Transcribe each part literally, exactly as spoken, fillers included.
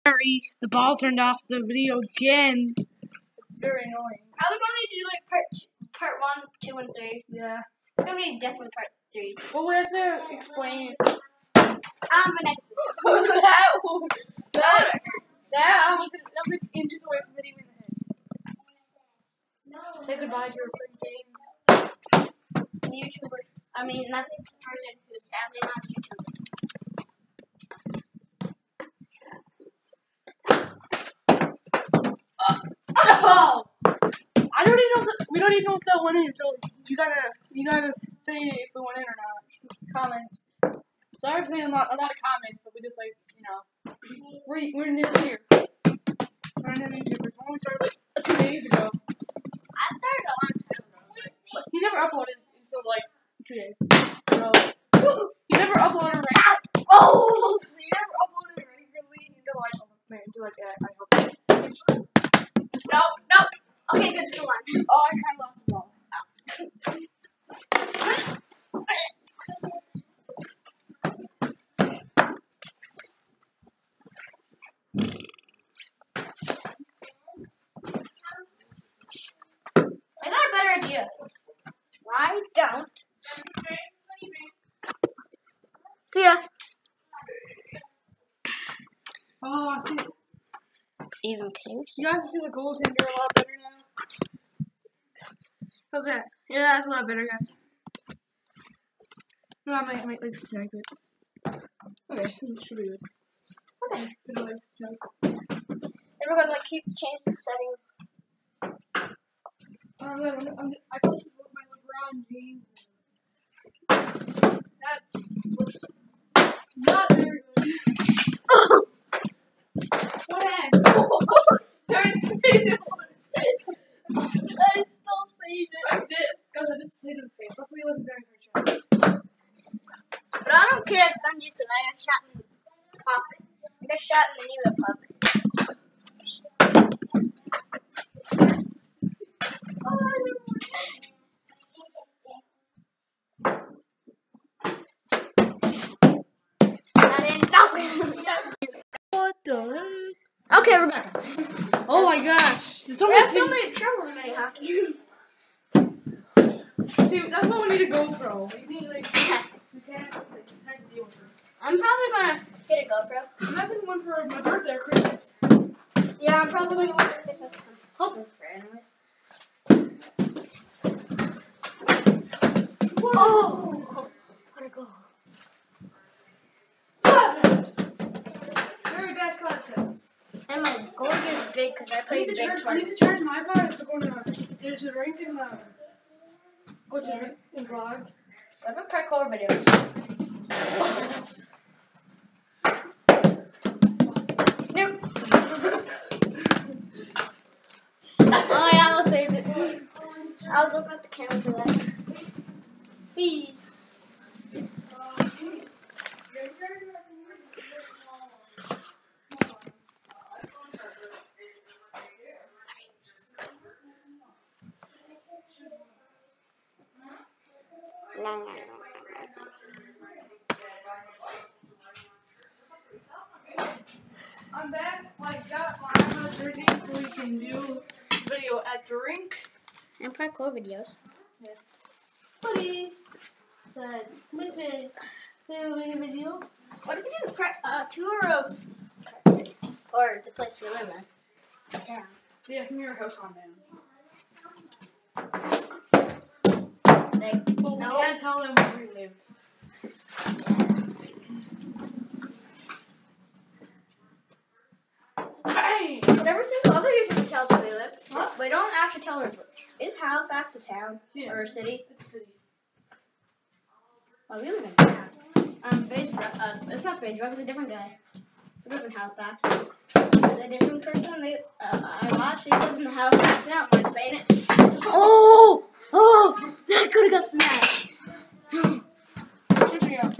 Sorry, the ball turned off the video again. It's very annoying. Are we going to do like part part one, two, and three? Yeah. It's gonna be definitely part three. Well, we have to explain. Um, but next that, that, that, I was, that was like inches away from hitting me in the head. No. Say goodbye to your friend James. YouTuber. I mean, not the person who's sadly not a YouTuber. Oh! I don't even know if the, we don't even know if that went in, so you gotta you gotta say if it went in or not. Comment. Sorry for saying a lot, a lot of comments, but we just like, you know, we're, we're new here. We're new YouTubers. We only started like two days ago. I started a long time ago. But he never uploaded until like two days. So he never uploaded right. Oh! He never uploaded regularly until like until like I hope. No, no. Okay, good. Still on. Oh, I kind of lost the ball. I got a better idea. Why don't? See ya. Oh, I see. Even closer. You guys see the goaltender a lot better now. How's that? Yeah, that's a lot better, guys. No, I might, I might like snag it. Okay, this should be good. Okay. Gonna like snag. Then we're gonna like keep changing the settings. Oh, I'm gonna, I'm, I posted my LeBron James. That looks not very good. What happened? Turn the face in I still saved it. like this, because I just hit him face. Luckily, it wasn't very hard. But I don't care because I'm used to it. I got shot in the pocket. I got shot in the knee with a puck. Not in. What the? Okay, we're back. Oh my gosh. There's so We many have so things- many troubles in mini hockey. Dude, that's why we need a GoPro. We need, like, we can't, like, it's hard to deal with this. I'm probably gonna get a GoPro. I'm not getting one for my birthday or Christmas. Yeah, I'm probably gonna get one for Christmas. I'm hoping for it anyway. Oh! What a goal. Slap it! Very bad slap test. And my goal is big because I I play need, big to charge, I tournament. need to charge my iPod if we're going to get to the rink and uh, go to Yeah. the and vlog. What about parkour videos? Nope. Oh yeah, I saved it. I was looking at the camera for that. Please. I'm back. I got my iPod ready so we can do video at the rink. And parkour videos. Yeah. Buddy said, make a video. What if we do a pre- uh, tour of or the place we live in? Town. Yeah, from your house on down. Like, Well, no. we can't tell them where we live. Bang! Whatever single other YouTuber tells where they live. Huh? But don't actually tell her. Is Halifax a town Yes. or a city? It's a city. Well, we live in a town. Um, Facebook, uh, it's not Facebook, it's a different guy. We live in Halifax. It's a different person. They, uh, I watched, he lives in Halifax now. I'm not saying it. Oh! Oh! That could have got smashed. Shoot me up.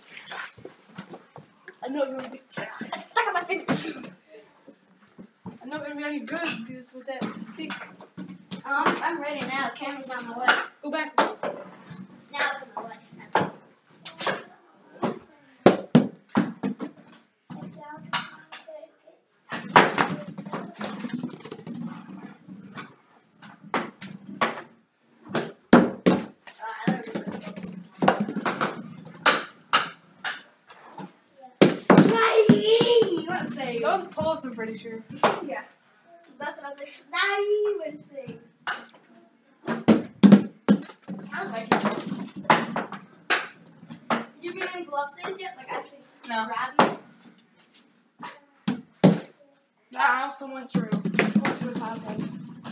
I know it's gonna be. It's stuck on my fingers. I'm not gonna be any good with- with that stick. Um, I'm ready now. The camera's on my way. Go back. Now it's on my way. That's it. save. That was a post, I'm pretty sure. Yeah. That's what I was like, snotty would save. How's my team? Did you get any glove saves yet? Like actually No. grab me? Yeah, I also went through. Went through the top one.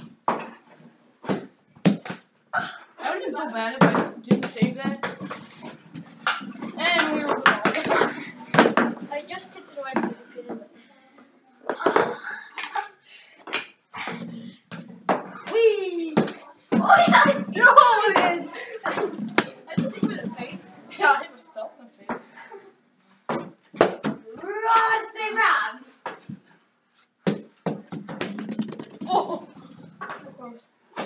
That would have been so bad if I didn't save that. And we rolled the ball. I just tipped it away from the computer. Wee! Oh yeah! No, man! I just hit him in the face. Yeah, I hit myself in the face. Rod, say Rob! Oh! So close.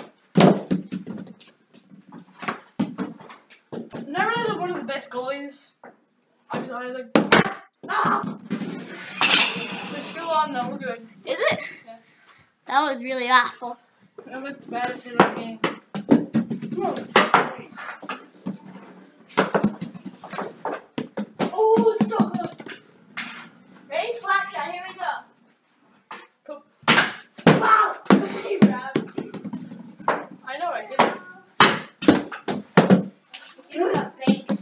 Never really one of the best goalies. I was I like. Ah! We're still on though, we're good. Is it? Yeah. That was really awful. I'm like the baddest hitter in the game. Oh, so close. Ready? Slap shot. Here we go. Poop. Wow. Hey, Rob. I know, I get it. Give us a thanks.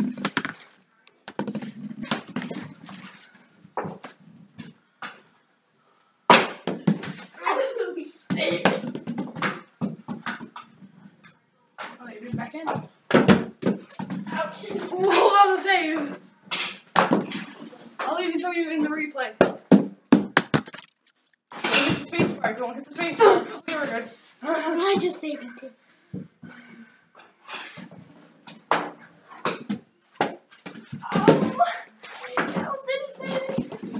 Oh, you back in? Ouch. Whoa, that was a save! I'll even show you in the replay. Don't hit the space bar, don't hit the space bar. Okay, we're good. I just saved it too. Oh, that was didn't save it.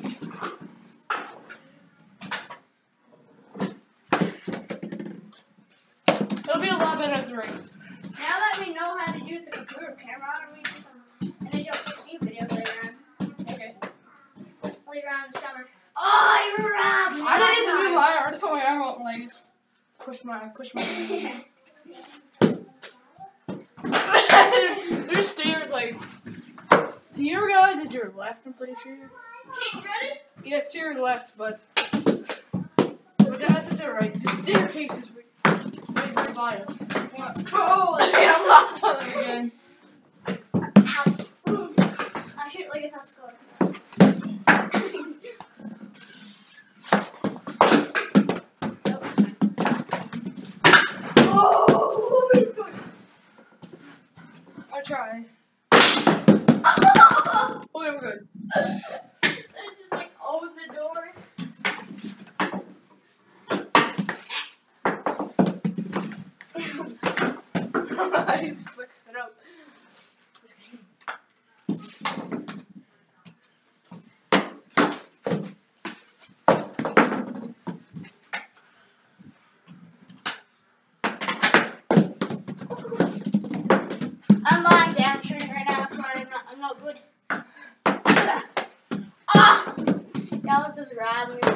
It'll be a lot better at the rink. Now that we know how to use the computer camera, I'm going to do some N H L sixteen videos later on. Okay. Later on in the summer. Oh, you're right. I didn't need to move my arm. I just put my arm out and like just push my push my There's stairs like to your guys is your left, I'm pretty sure. Okay, you ready? Yeah, it's to your left, but but that's to the right. The staircase is right right by us. Oh, Okay, I'm lost on it again. ow. I shoot like it's not scored. Oh, he's going. I try. Oh, yeah, we're good. I just like opened the door. I flicks it up. I'm lying down shooting right now. That's why I'm not, I'm not good. Ah! Yeah, let's just grab me.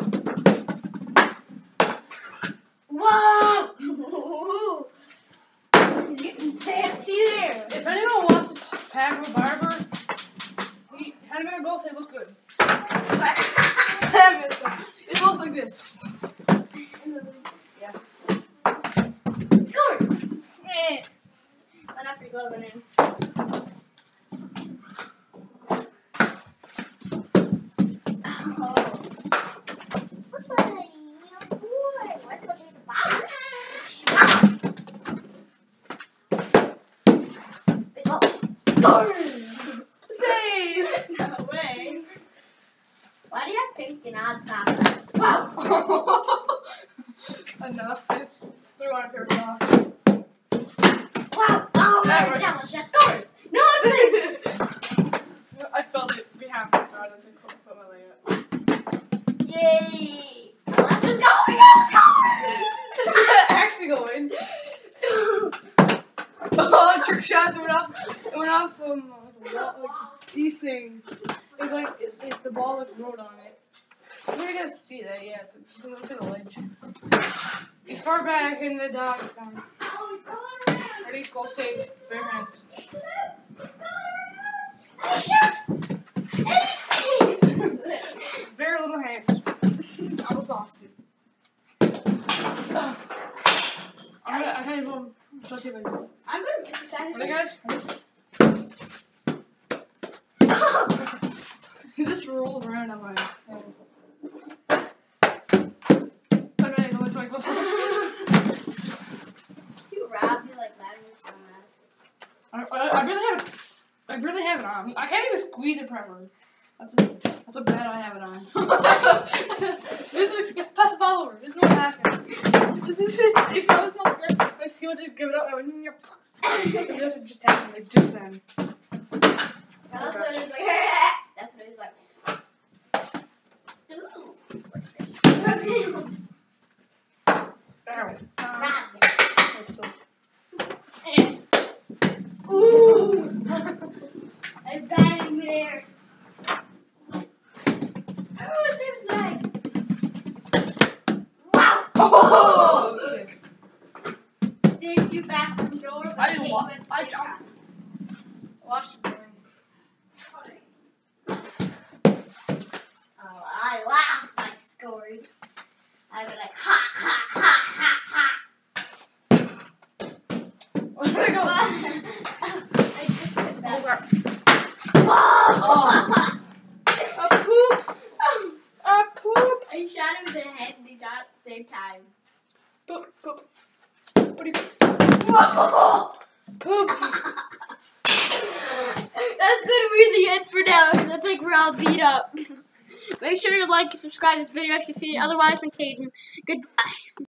Whoa! Getting fancy there. If anyone wants to pack with Barber, he had him in a goal, say look good. It looks like this. Yeah. Scores! Eh. Went after gloving in. Oh. What's my little boy? Why is it looking at the box? Ah! Baseball. Scores! Save! No way. Why do you have pink and odd socks? Wow! Enough. I just threw on a pair of socks. Wow! Oh, That my works. gosh, that scores! No, it's I felt it behind me, so I just put my leg up. Yay! Let's just go! Yeah, scores! Actually go in. Oh, trick shots went off. It went off from uh, the wall, like, these things. It was like it, it, the ball like rode on it. I'm gonna guys see that. Yeah, it's, it's to the ledge. He's far back, and the dog's gone. Oh, he's going around! Ready? Go save. Bare hand. And he shoots! And he sees! Very little hand. hands. I'm exhausted. Ugh. I'm gonna, I can't even trust you like this. I'm good at exercise. Ready, guys? You just rolled around on my head. Okay, I'm gonna try to go for You rap, you like that, and you're so mad. I, I, I really have it. I really have it on. I can't even squeeze it properly. That's a, that's a bad I have it on. This is it's pass the ball over. This is what happened. This is if I was not aggressive, I see what to give it up. I wouldn't. This would just happen like just then. That's what it was like. That's what it was like. Ooh. Let's see. Let's see. Ow. Rap. So, Ooh. I'm batting there. I don't know what it like. Wow. oh, sick. Did you back from the door? But I didn't came wa- with I the jumped. Watch the game. Oh, I laughed. I scored. I'd be like, ha, ha, ha, ha, ha. Where did I go? I just did that. Oh, crap. Oh. A poop. A poop. I shot him in the head and he shot at the same time. Poop. Poop. Poopity poop. Whoa! Poop. That's gonna be the end for now because I think we're all beat up. Make sure to like and subscribe to this video if you see it. Otherwise, I'm Caden. Goodbye.